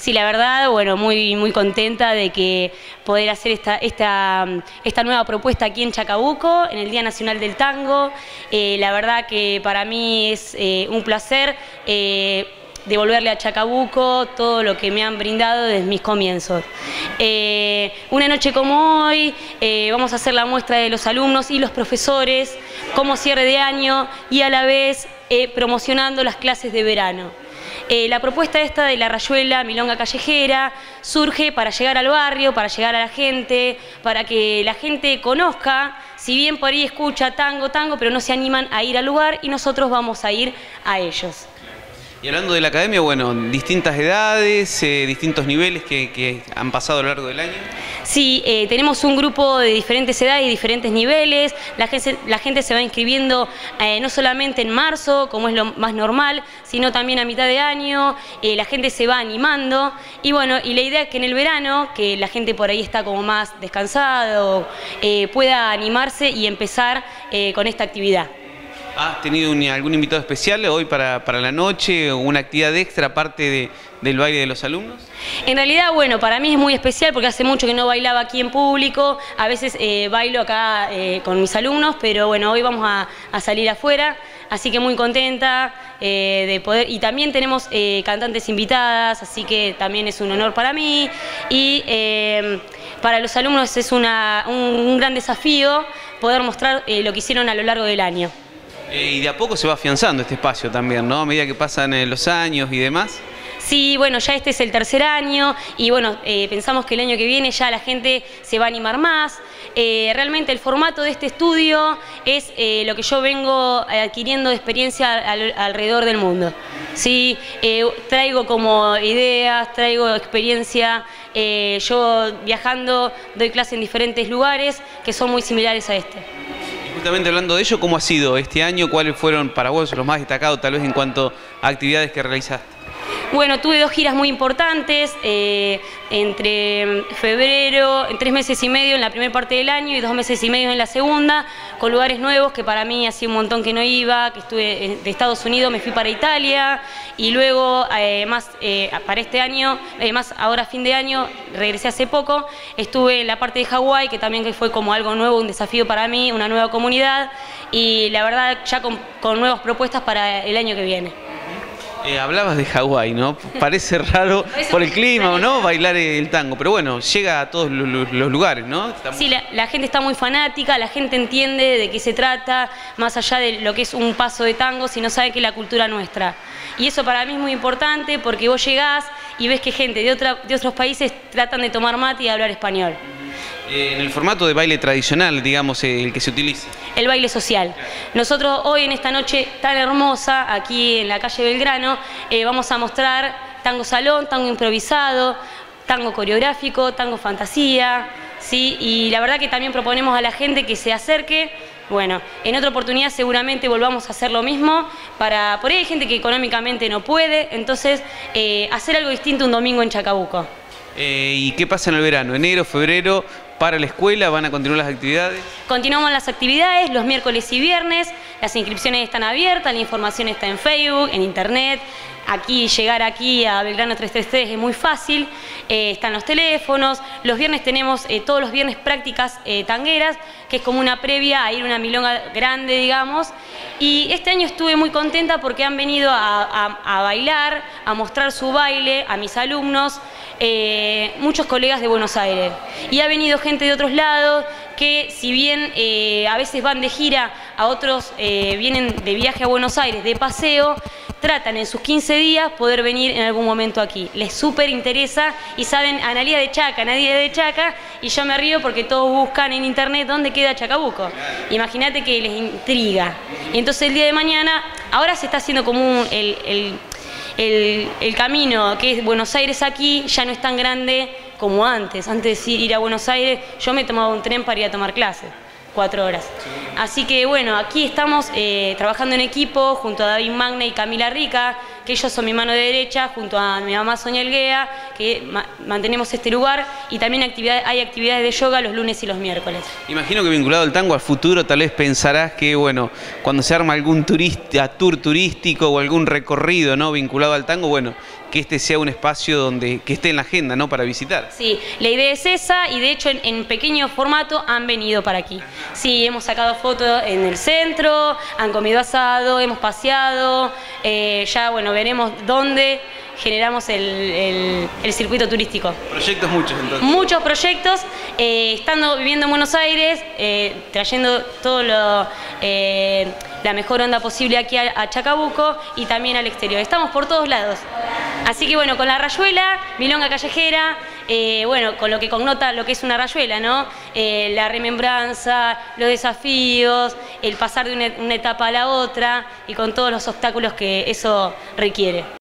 Sí, la verdad, bueno, muy contenta de que poder hacer esta nueva propuesta aquí en Chacabuco, en el Día Nacional del Tango. La verdad que para mí es un placer devolverle a Chacabuco todo lo que me han brindado desde mis comienzos. Una noche como hoy vamos a hacer la muestra de los alumnos y los profesores como cierre de año y a la vez promocionando las clases de verano. La propuesta esta de la rayuela milonga callejera surge para llegar al barrio, para llegar a la gente, para que la gente conozca, si bien por ahí escucha tango, pero no se animan a ir al lugar y nosotros vamos a ir a ellos. Y hablando de la academia, bueno, distintas edades, distintos niveles que han pasado a lo largo del año. Sí, tenemos un grupo de diferentes edades y diferentes niveles. La gente se va inscribiendo no solamente en marzo, como es lo más normal, sino también a mitad de año. La gente se va animando y bueno, y la idea es que en el verano, que la gente por ahí está como más descansado, pueda animarse y empezar con esta actividad. ¿Has tenido algún invitado especial hoy para la noche o una actividad extra aparte del baile de los alumnos? En realidad, bueno, para mí es muy especial porque hace mucho que no bailaba aquí en público. A veces bailo acá con mis alumnos, pero bueno, hoy vamos a salir afuera, así que muy contenta de poder. Y también tenemos cantantes invitadas, así que también es un honor para mí. Y para los alumnos es un gran desafío poder mostrar lo que hicieron a lo largo del año. Y de a poco se va afianzando este espacio también, ¿no? A medida que pasan los años y demás. Sí, bueno, ya este es el tercer año y bueno, pensamos que el año que viene ya la gente se va a animar más. Realmente el formato de este estudio es lo que yo vengo adquiriendo de experiencia alrededor del mundo. Sí, traigo como ideas, traigo experiencia. Yo viajando doy clase en diferentes lugares que son muy similares a este. Justamente hablando de ello, ¿cómo ha sido este año? ¿Cuáles fueron para vos los más destacados tal vez en cuanto a actividades que realizaste? Bueno, tuve 2 giras muy importantes, entre febrero, en 3 meses y medio en la primera parte del año y 2 meses y medio en la segunda, con lugares nuevos que para mí hacía un montón que no iba, que estuve de Estados Unidos, me fui para Italia y luego para este año, más ahora fin de año, regresé hace poco, estuve en la parte de Hawái, que también fue como algo nuevo, un desafío para mí, una nueva comunidad y la verdad ya con nuevas propuestas para el año que viene. Hablabas de Hawái, ¿no? Parece raro por el clima, ¿no? Bailar el tango, pero bueno, llega a todos los lugares, ¿no? Sí, la gente está muy fanática, la gente entiende de qué se trata, más allá de lo que es un paso de tango, sino sabe que es la cultura nuestra. Y eso para mí es muy importante porque vos llegás y ves que gente de otros países tratan de tomar mate y hablar español. En el formato de baile tradicional, digamos, el que se utiliza. El baile social. Nosotros hoy en esta noche tan hermosa, aquí en la calle Belgrano, vamos a mostrar tango salón, tango improvisado, tango coreográfico, tango fantasía, ¿sí? Y la verdad que también proponemos a la gente que se acerque. Bueno, en otra oportunidad seguramente volvamos a hacer lo mismo. Por ahí hay gente que económicamente no puede, entonces hacer algo distinto un domingo en Chacabuco. ¿Y qué pasa en el verano? ¿Enero, febrero? ¿Para la escuela van a continuar las actividades? Continuamos las actividades los miércoles y viernes, las inscripciones están abiertas, la información está en Facebook, en internet. Llegar aquí a Belgrano 333 es muy fácil, están los teléfonos. Los viernes tenemos todos los viernes prácticas tangueras, que es como una previa a ir a una milonga grande, digamos. Y este año estuve muy contenta porque han venido a bailar, a mostrar su baile a mis alumnos, muchos colegas de Buenos Aires. Y ha venido gente de otros lados que si bien a veces van de gira, a otros vienen de viaje a Buenos Aires, de paseo, tratan en sus 15 días poder venir en algún momento aquí. Les súper interesa y saben Analía de Chaca, y yo me río porque todos buscan en internet dónde queda Chacabuco. Imagínate que les intriga. Y entonces el día de mañana, ahora se está haciendo como el camino que es Buenos Aires aquí, ya no es tan grande como antes. Antes de ir a Buenos Aires, yo me tomaba un tren para ir a tomar clases. 4 horas. Así que bueno, aquí estamos trabajando en equipo junto a David Magna y Camila Rica, que ellos son mi mano derecha, junto a mi mamá Sonia Elguea, que mantenemos este lugar, y también hay actividades de yoga los lunes y los miércoles. Imagino que vinculado al tango al futuro tal vez pensarás que bueno, cuando se arma algún tour turístico o algún recorrido, ¿no?, vinculado al tango, bueno, que este sea un espacio donde que esté en la agenda, ¿no? Para visitar. Sí, la idea es esa y de hecho en pequeño formato han venido para aquí. Sí, hemos sacado fotos en el centro, han comido asado, hemos paseado, ya bueno, veremos dónde generamos el circuito turístico. Proyectos muchos entonces. Muchos proyectos, estando viviendo en Buenos Aires, trayendo todo la mejor onda posible aquí a Chacabuco y también al exterior. Estamos por todos lados. Así que bueno, con la rayuela, milonga callejera, bueno, con lo que connota lo que es una rayuela, ¿no? La remembranza, los desafíos, el pasar de una etapa a la otra y con todos los obstáculos que eso requiere.